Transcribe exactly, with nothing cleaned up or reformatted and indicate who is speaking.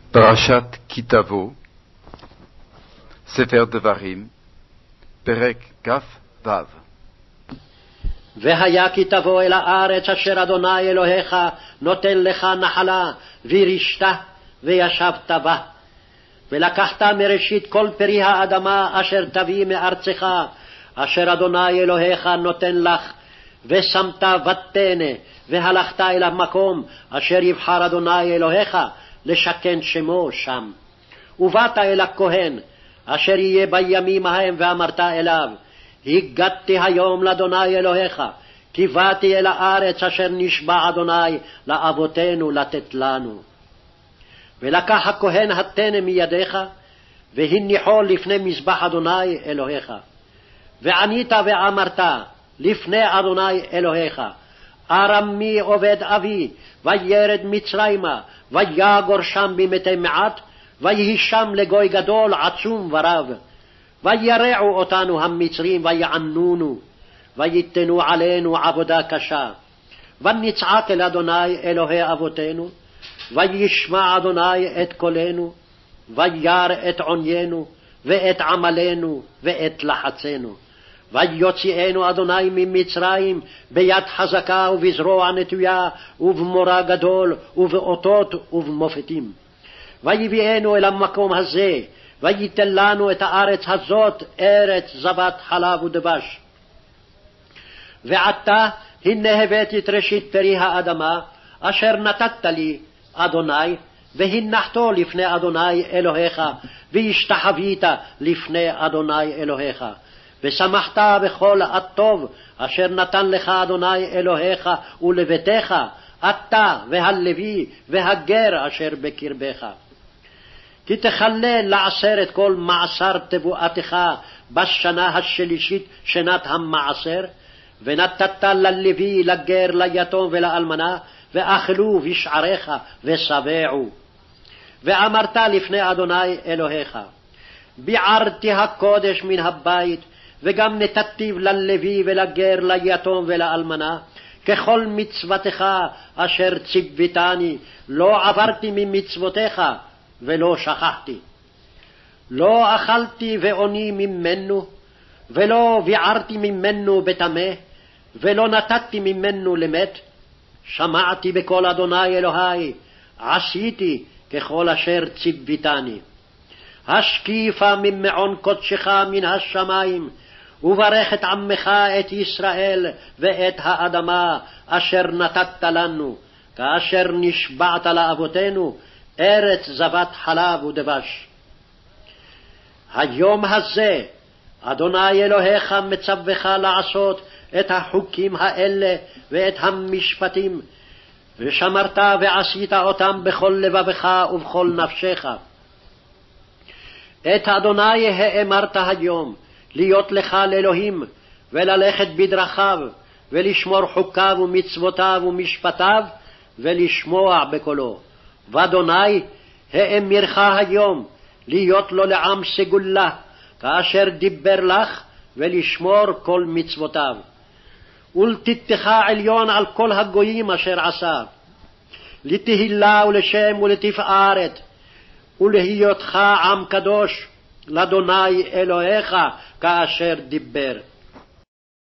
Speaker 1: פרשת כי תבוא, ספר דברים, פרק כ"ו.
Speaker 2: והיה כי תבוא אל הארץ אשר אדוני אלוהיך נותן לך נחלה, וירשת וישבת בה. ולקחת מראשית כל פרי האדמה אשר תביא מארצך, אשר אדוני אלוהיך נותן לך, ושמת ותנה, והלכת אל המקום אשר יבחר אדוני אלוהיך לשכן שמו שם. ובאת אל הכהן אשר יהיה בימים ההם, ואמרת אליו, הגדתי היום לאדוני אלוהיך, כי באתי אל הארץ אשר נשבע אדוני לאבותינו לתת לנו. ולקח הכהן התנה מידיך, והניחו לפני מזבח אדוני אלוהיך. וענית ואמרת לפני אדוני אלוהיך, ארמי עובד אבי, וירד מצרימה, ויגור שם במתי מעט, ויהי שם לגוי גדול עצום ורב. וירעו אותנו המצרים ויענונו, ויתנו עלינו עבודה קשה. ונצעק אל אדוני אלוהי אבותינו, וישמע אדוני את קולנו, וירא את עוניינו, ואת עמלנו, ואת לחצנו. ויוציאנו אדוני ממצרים ביד חזקה ובזרוע נטויה, ובמורא גדול, ובאותות ובמופתים. ויביאנו אל המקום הזה, וייתן לנו את הארץ הזאת, ארץ זבת חלב ודבש. ועתה הנה הבאתי את ראשית פרי האדמה, אשר נתת לי, אדוני, והנחתו לפני אדוני אלוהיך, והשתחווית לפני אדוני אלוהיך. ושמחת בכל הטוב אשר נתן לך אדוני אלוהיך ולביתך, אתה והלוי והגר אשר בקרבך. כי תחלל לעשר את כל מעשר תבואתך בשנה השלישית, שנת המעשר, ונתת ללוי, לגר, ליתום ולאלמנה, ואכלו בשעריך ושבעו. ואמרת לפני אדוני אלוהיך, ביערתי הקודש מן הבית, וגם נתתיו ללוי ולגר, ליתום ולאלמנה, ככל מצוותך אשר ציוויתני, לא עברתי ממצוותיך ולא שכחתי. לא אכלתי ואוני ממנו, ולא ביערתי ממנו בטמא, ולא נתתי ממנו למת. שמעתי בקול אדוני אלוהי, עשיתי ככל אשר ציוויתני. השקיפה ממעון קודשך מן השמיים, וברך את עמך את ישראל ואת האדמה אשר נתת לנו, כאשר נשבעת לאבותינו, ארץ זבת חלב ודבש. היום הזה אדוני אלוהיך מצווך לעשות את החוקים האלה ואת המשפטים, ושמרת ועשית אותם בכל לבבך ובכל נפשך. את אדוני האמרת היום, להיות לך לאלוהים, וללכת בדרכיו, ולשמור חוקיו ומצוותיו ומשפטיו, ולשמוע בקולו. ואדוני האמירך היום, להיות לו לעם סגולה, כאשר דיבר לך, ולשמור כל מצוותיו. ולתתך עליון על כל הגויים אשר עשה, לתהילה ולשם ולתפארת, ולהיותך עם קדוש לאדוני אלוהיך כאשר דיבר.